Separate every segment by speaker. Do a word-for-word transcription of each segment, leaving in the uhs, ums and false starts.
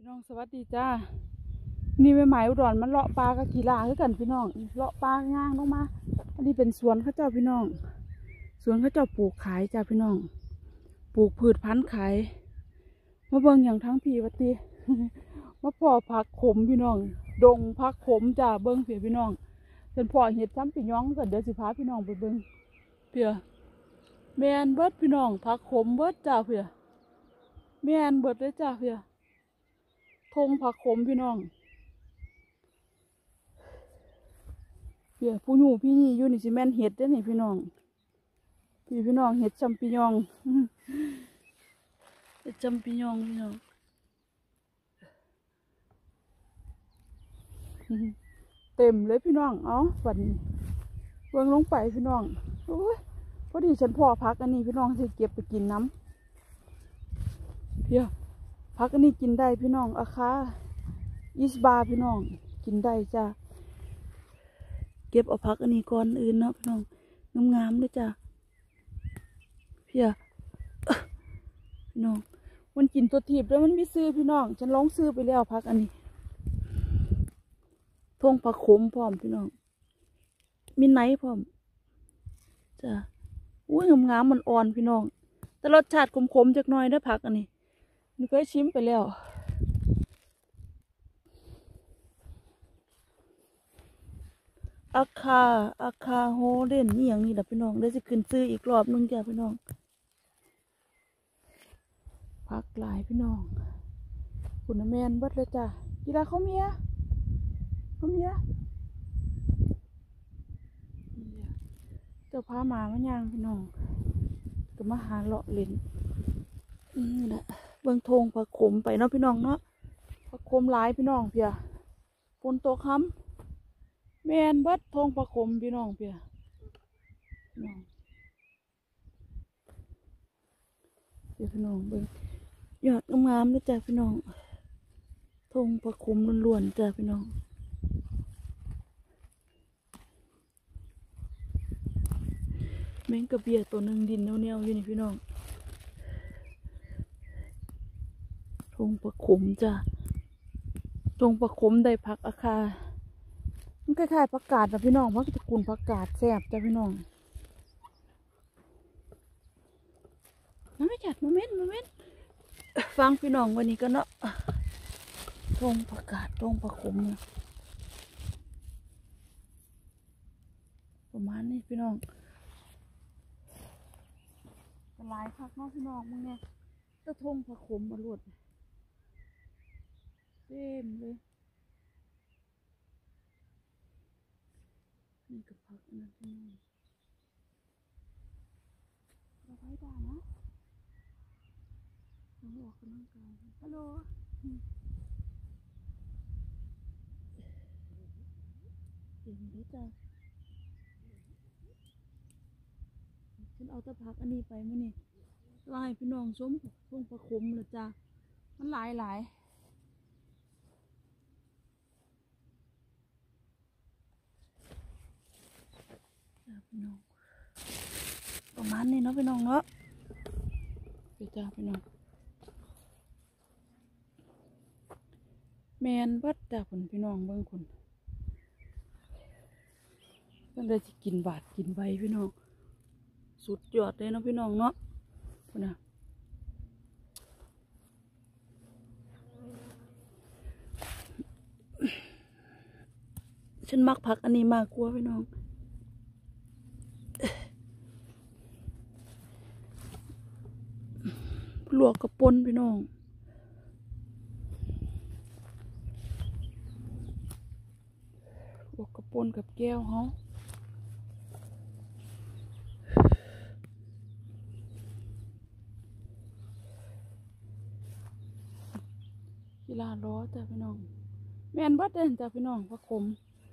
Speaker 1: น้องสวัสดีจ้านี่ไม่หมายอุดรมันเลาะปลากับกีฬาคือกันพี่น้องเลาะปลาย่างลงมาอันนี้เป็นสวนข้าเจ้าพี่น้องสวนข้าเจ้าปลูกขายจ้าพี่น้องปลูกพืชพันธุ์ขายมาเบิ่งอย่างทั้งพี่วัดตีมาพ่อผักขมพี่น้องดงผักขมจ้าเบิ่งเพียพี่น้องเป็นพ่อเห็ดซ้ำปีน้องกันเดี๋ยวสิพาพี่น้องไปเบิ่งเพียแมนเบิดพี่น้องผักขมเบิดจ้าเพียแมนเบิดเลยจ้าเพียทงผักขมพี่น้องเดี๋ยวผู้อยู่พี่นี่อยู่นี่สิแม่นเห็ดได้นี่พี่น้องพี่พี่น้องเห็ดจำปียองเห็ดจำปียองพี่น้องเต็มเลยพี่น้องเอาฝันเบิ่งลงไปพี่น้องโอ้ยพอดีฉันพ่อพักอันนี้พี่น้องจะเก็บไปกินน้ำเพียพักอันนี้กินได้พี่น้องอาคาอิสบาพี่น้องกินได้จ้าเก็บเอาพักอันนี้ก่อนอื่นเนาะพี่น้องงามๆเลยจ้าเพียพี่น้องมันกินตัวถีบแล้วมันไม่ซื้อพี่น้องฉันลองซื้อไปแล้วพักอันนี้ทงผักขมพร้อมพี่น้องมีไนท์พร้อมจ้าอุ้ยงามๆมันอ่อนพี่น้องแต่รสชาติขมๆจักหน่อยได้ผักอันนี้นี่เคยชิมไปแล้วอาคาอาคาโฮเดนนี่อย่างนี้แหละพี่น้องได้จะขึ้นซื้ออีกรอบนึงจ้ะพี่น้องพักหลายพี่น้องคุณแมนเบิดเลยจ้ะกีฬาเขาเมียเขาเมียเจ้าพาหมามาย่างพี่น้องก็มาหาเลาะเล่นนี่แหละเบื้องทงผักขมไปเนาะพี่น้องเนาะผักขมหลายพี่น้องเพียฝนตกค่ำแมนเบิดทงผักขมพี่น้องเพียพี่น้องเดี๋ยวพี่น้องเบิ่งยอดงามๆเลยจ้ะพี่น้องทงผักขมล้วนๆจ้ะพี่น้องแมงกระเบียตัวหนึ่งดินเนียวๆอยู่นี่พี่น้องทงผักขมจ้ะทงผักขมได้ผักอาคามันคล้ายๆผักกาดนะพี่น้องมันจะกุนผักกาดแซ่บจ้ะพี่น้องน้ำไม่จัดโมเมนต์โมเมนต์ฟังพี่น้องวันนี้ก็เนาะทงผักกาดทงผักขมเนี่ยประมาณนี้พี่น้องหลายผักเนาะพี่น้องมึงเนี่ยตะทงผักขมมาลวดเต็มเลยนี่กับผักนะพี่น้องเราไปได้นะเราออกกำลังกายฮัลโหลเต็มเลยจ้ะฉันเอาตะผักอันนี้ไปมั้ยนี่ลายพี่น้องส้มทงผักขมเลยจ้ะมันหลายหลายพี่น้องประมาณนี้เนาะพี่น้องเนาะไปจ้าพี่น้องแมนบัดจ้าคนพี่น้องเบิ่งคนเพิ่นได้สิกินบาดกินใบพี่น้องสุดยอดเลยเนาะพี่น้องเนาะพุ่นน่ะฉันมักผักอันนี้มากกว่าพี่น้องลวกกระปนพี่น้องลวกกระปนกับแก้วเขากีฬาล้อจ้ะพี่น้องแม่นบัดเด่นจ้ะพี่น้องผักขม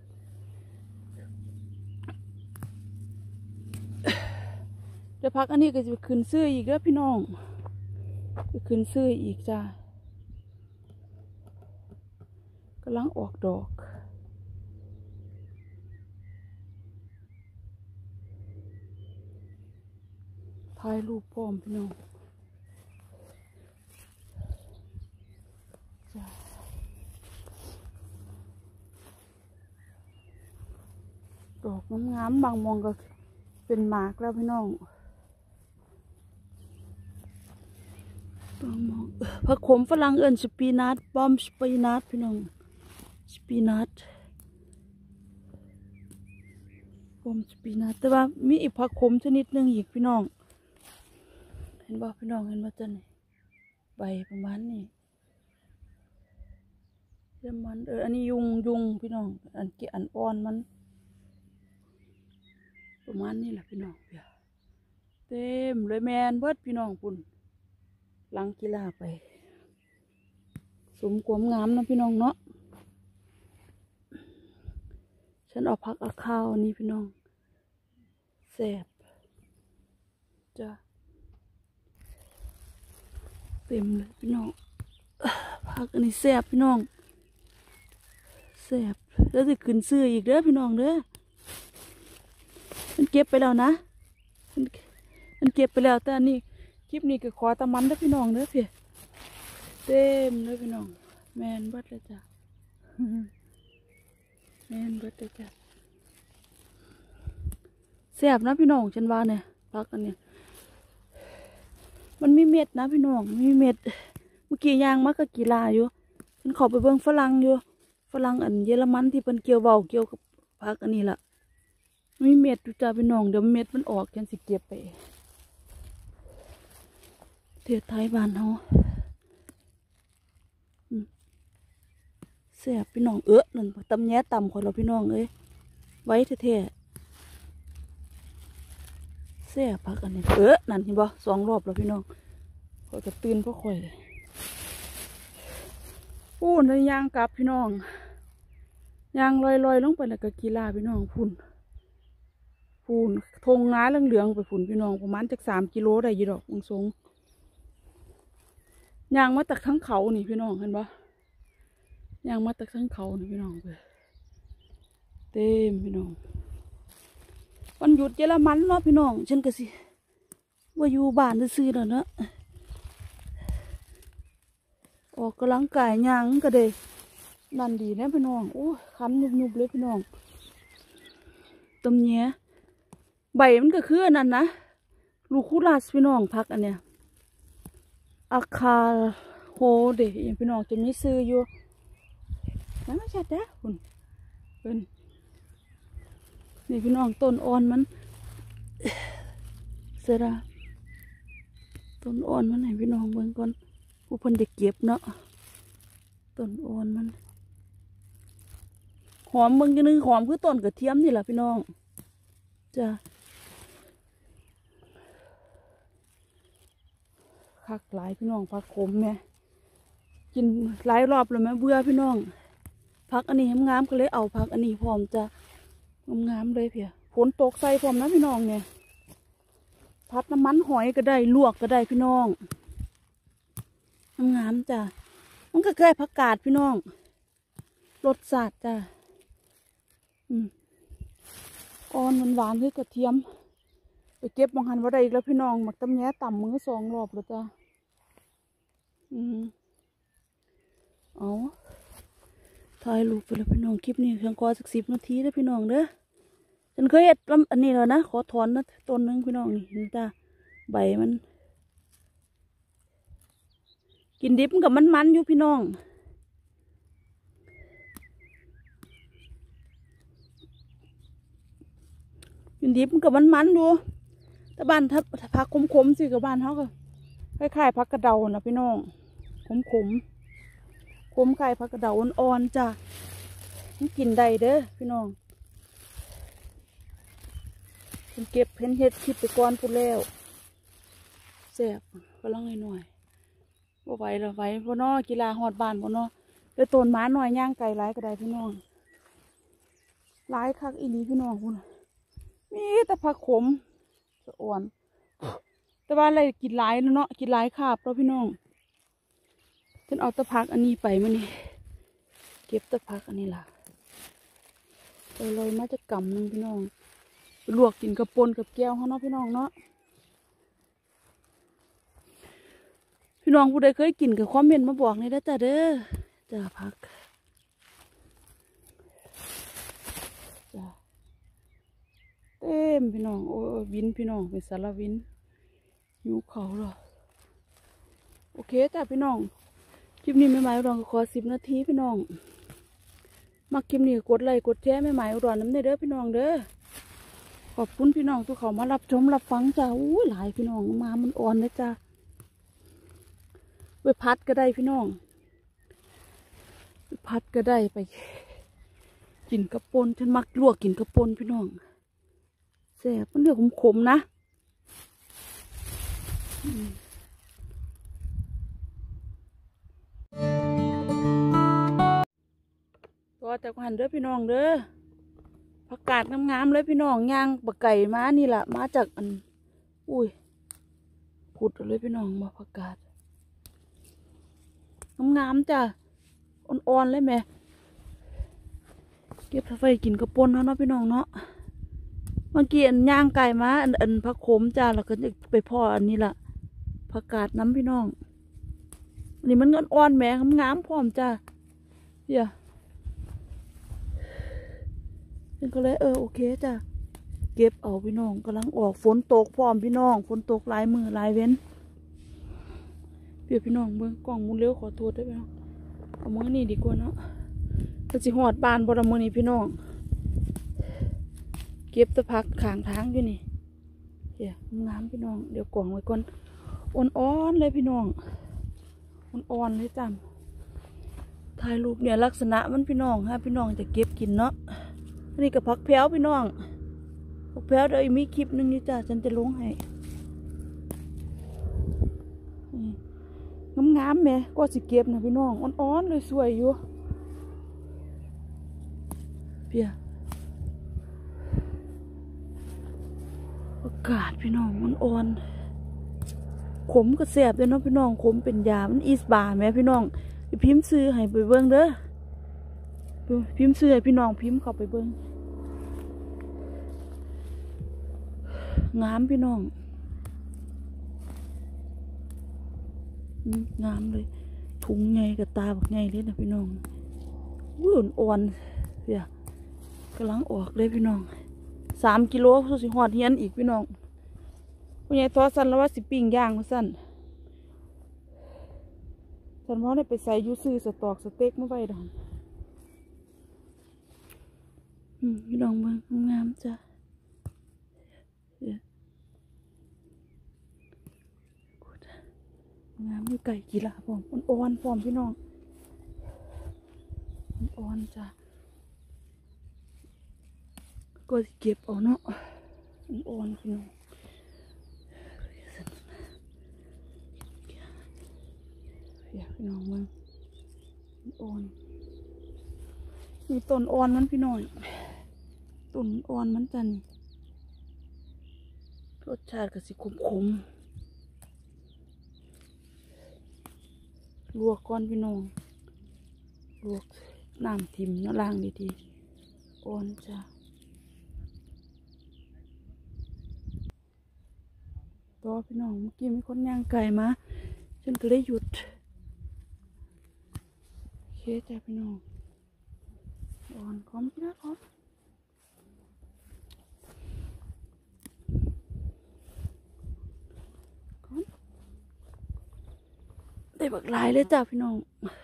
Speaker 1: เดี๋ยวพักอันนี้ก็จะขึ้นซื้ออีกแล้วพี่น้องจะขึ้นซื้ออีกจ้ากำลังออกดอกถ่ายรูปพร้อมพี่น้องจ้าดอกงามๆบางมองก็เป็นหมากแล้วพี่น้องบางมองผักขมฝรั่งเอิ้นสปีนัทบอมสปีนัทพี่น้องสปีนัทบอมสปีนัทแต่ว่ามีอีกผักขมชนิดหนึ่งอีกพี่น้องเห็นบ่พี่น้องเห็นบ่จันนี่ใบประมาณนี้เดี๋ยวมันเอออันนี้ยุงยุงพี่น้องอันเกี่ยอันอ่อนมันประมาณนี้แหละพี่น้องเปียเต็มเลยแมนเบิดพี่น้องปุ่นหลังกีฬาไปสมความงามนะพี่น้องเนาะฉันเอาพักเอาข้าวนี่พี่น้องแซ่บจ้ะเต็มเลยพี่น้องพักอันนี้แซ่บพี่น้องแซ่บแล้วจะขึ้นซื้ออีกเด้อพี่น้องเด้อมันเก็บไปแล้วนะมันมันเก็บไปแล้วแต่อันนี้คลิปนี้ก็ขอตะมันเด้อพี่น้องเด้อพี่เต็มเลยพี่น้องแมนเบิดเลยจ้ะแมนเบิดเลยจ้ะแซ่บนะพี่น้องฉันว่าเนี่ยพักอันเนี้ยมันมีเม็ดนะพี่น้องมีเม็ดเมื่อกี้ย่างมากกับกีฬาอยู่ฉันขอไปเบิ่งฝรั่งอยู่ฝรั่งอันเยอรมันที่เป็นเกี่ยวเบาเกี่ยวกับพักอันนี้ล่ะมีเม็ดดูจ้าพี่น้องเดี๋ยวเม็ดมันออกฉันสิเก็บไปเทียไทยบ้านเขาแซ่บพี่น้องเอ๊ะนั่นตำแย่ต่ำคนเราพี่น้องเอ้ยไว้เท่ๆแซ่บพักอันนี้เอ๊ะนั่นเห็นบ่สองรอบแล้วพี่น้องคอยจะตื่นเพราะคอยพูนในยางกลับพี่น้องยางลอยๆลงไปแล้วก็กีฬาพี่น้องพุ่นพุ่นทงงาเหลืองๆไปพุ่นพี่น้องประมาณจากสามกิโลได้ยี่ดอกวงทรงยางมาจากทั้งเขานี่พี่น้องเห็นปะยางมาจากทั้งเขานี่พี่น้องเลยเต็มพี่น้องวันหยุดเยอรมันเนาะพี่น้องฉันก็สิว่าอยู่บ้านซื้อๆแล้วเนาะออกกำลังกายยางก็ได้นั่นดีนะพี่น้องโอ้คันยุบๆเลยพี่น้องต้มเนี้ยใบมันก็คือนั่นนะลูคูลัสพี่น้องพักอันเนี้ยอาคาโฮเดยังพี่น้องจะมีซื้ออยู่นั่นไม่ใช่จ้ะคุณเป็นนี่พี่น้องต้นอ่อนมันเสร็จละต้นอ่อนมันไหนพี่น้องเบิ่งก่อนผู้พันเด็กเก็บเนาะต้นอ่อนมันหอมเบิ่งจังนึงหอมคือต้นกระเทียมนี่แหละพี่น้องจ้ะคักหลายพี่น้องผักขมแม่กินหลายรอบเลยแม่เบื่อพี่น้องผักอันนี้งามก็เลยเอาผักอันนี้พร้อมจะงามเลยเพียฝนตกใส่พร้อมนะพี่น้องเนี่ยพัดน้ำมันหอยก็ได้ลวกก็ได้พี่น้องงามจ้ะมันก็ใกล้ผักกาดพี่น้องรสชาติจ้ะอืมอ่อนหวานๆด้วยกระเทียมไปเก็บมองหันว่าได้อีกแล้วพี่น้องหมักตำแย่ต่ำมือสองรอบแล้วจ้ะอืมเอาถ่ายรูปไปแล้วพี่น้องคลิปนี้เพียงกว่าสักสิบนาทีแล้วพี่น้องเด้อฉันเคยเห็ดอันนี้แล้วนะขอถอนนะต้นนึงพี่น้องนี่นี่จ้ะใบมันกินดิบกับมันมันอยู่พี่น้องกินดิบกับมันมันอยู่แต่บ้านถ้าผักขมๆสิกับบ้านเขาก็คล้ายๆผักกระเดานะพี่น้องขมขมขมไก่ผักกระเดาอ่อนๆจ้ะกินได้เด้อพี่น้องเป็นเก็บเพนเห็ดคิดไปก่อนพูดแล้วแซ่บก็ลองหน่อยบ่ไหวละไหวพ่อน้อกีฬาหอดบ้านพ่อน้อเดี๋ยวต้นไม้หน่อยย่างไก่หลายก็ได้พี่น้องหลายคักอีหลีพี่น้องคุณมีแต่ผักขมสะอ่อนแต่ว่าอะไรกินหลายเนาะกินหลายคาบแล้วพี่น้องฉันเอาตะพักอันนี้ไปมานี่เก็บตะพักอันนี้ล่ะลอยๆมาจะกำนึงพี่น้องลวกกินกับปนกับแก้วเขาเนาะพี่น้องเนาะพี่น้องผู้ใดเคยกินกับคอมเมนต์มาบอกนี่ได้จ้ะเด้อจ้าพักจ้าเต็มพี่น้องโอ้ยวินพี่น้องเป็นสารวินอยู่เขาเหรอโอเคจ้ะพี่น้องคลิปนี้ไม่หมายอุดรก็ขอสิบนาทีพี่น้องมาคลิปนี้กดไลค์กดแชร์ไม่หมายอุดรน้ำเด้อพี่น้องเด้อขอบคุณพี่น้องทุกเขามารับชมรับฟังจ้าอู้หลายพี่น้องมามันอ่อนเลยจ้าไปพัดก็ได้พี่น้องไปพัดก็ได้ไปกินกระปนฉันมักลวกกินกระปนพี่น้องแซ่บมันเรื่องขมๆนะตัวแต่หันเด้อพี่น้องเด้อผักกาดงามๆเลยพี่น้องย่างปลาไก่มานี่แหละมาจากอันอุ้ยพุดเลยพี่น้องมาผักกาดงามๆจ้ะอ่อนๆเลยแม่เก็บถ้าไฟกินกระปนเนาะพี่น้องเนาะเมื่อกี้อันย่างไก่มาอันอันผักขมจ้ะแล้วก็จะไปพ่ออันนี้ล่ะผักกาดน้ำพี่น้องอันนี้มันอ่อนๆแม่งามๆพร้อมจ้ะเดี๋ยวฉันก็เลยเออโอเคจ้ะเก็บเอาพี่น้องกำลังออกฝนตกพร้อมพี่น้องฝนตกหลายมือหลายเว้นเปียพี่น้องเบิ่งกล่องมุนเร็วขอโทษด้วยพี่น้องเอามือนี่ดีกว่าเนาะก็สิหอดบานบรมือนี่พี่น้องเก็บตะพักขางทางอยู่นี่เดี๋ยวงามพี่น้องเดี๋ยวกล่องไว้ก่อนอ่อนๆเลยพี่น้องอ่อนๆเลยจ้ำถ่ายรูปเนี่ยลักษณะมันพี่น้องฮะพี่น้องจะเก็บกินเนาะอันนี้กับพักแพ้วพี่น้องพักแพ้วเดี๋ยวมีคลิปหนึ่งนี่จ้ะฉันจะลงให้งามๆแม่ก็สิเก็บนะพี่น้องอ่อนๆเลยสวยอยู่เปียอากาศพี่น้องอ่อนๆขมก็แสบเลยเนาะพี่น้องขมเป็นยามันอีสบาแม่พี่น้องพิมพ์ซื้อให้ไปเบิ้งเด้อพิมพ์ซื้อให้พี่น้องพิมพ์เข้าไปเบิ้งงามพี่น้องงามเลยถุงไงกับตาบักไงเลยนะพี่น้องวุ่นอ่อนเดี๋ยวกำลังออกเลยพี่น้องสามกิโลสุดสิหอดเฮียนอีกพี่น้องผู้ใหญ่ทอสั้นแล้วว่าสิปิ้งย่างมาสั้นฉันว่าได้ไปใส่ยูซื้อสตอกสเต็กมาไว้ดองพี่น้องเบิ่งงามจ้ะงามด้วยไก่กีฬาพร้อมอ่อนๆพร้อมพี่น้องอ่อนจ้ะก็เก็บเอาเนาะอ่อนพี่น้องเดี๋ยวพี่น้องมึงอ่อนมีต้นอ่อนมันพี่น้องต้นอ่อนมันจันรสชาติก็สิขมๆลวกก้อนพี่น้องลวกน้ำทิมน้ำล่างดีๆอ่อนจ้ะต่อพี่น้องเมื่อกี้มีคนย่างไก่มาฉันก็เลยหยุดโอเคจ้ะพี่น้องอ่อนพร้อมพี่นะพร้อมได้บักหลายเลยจ้ะพี่น้อง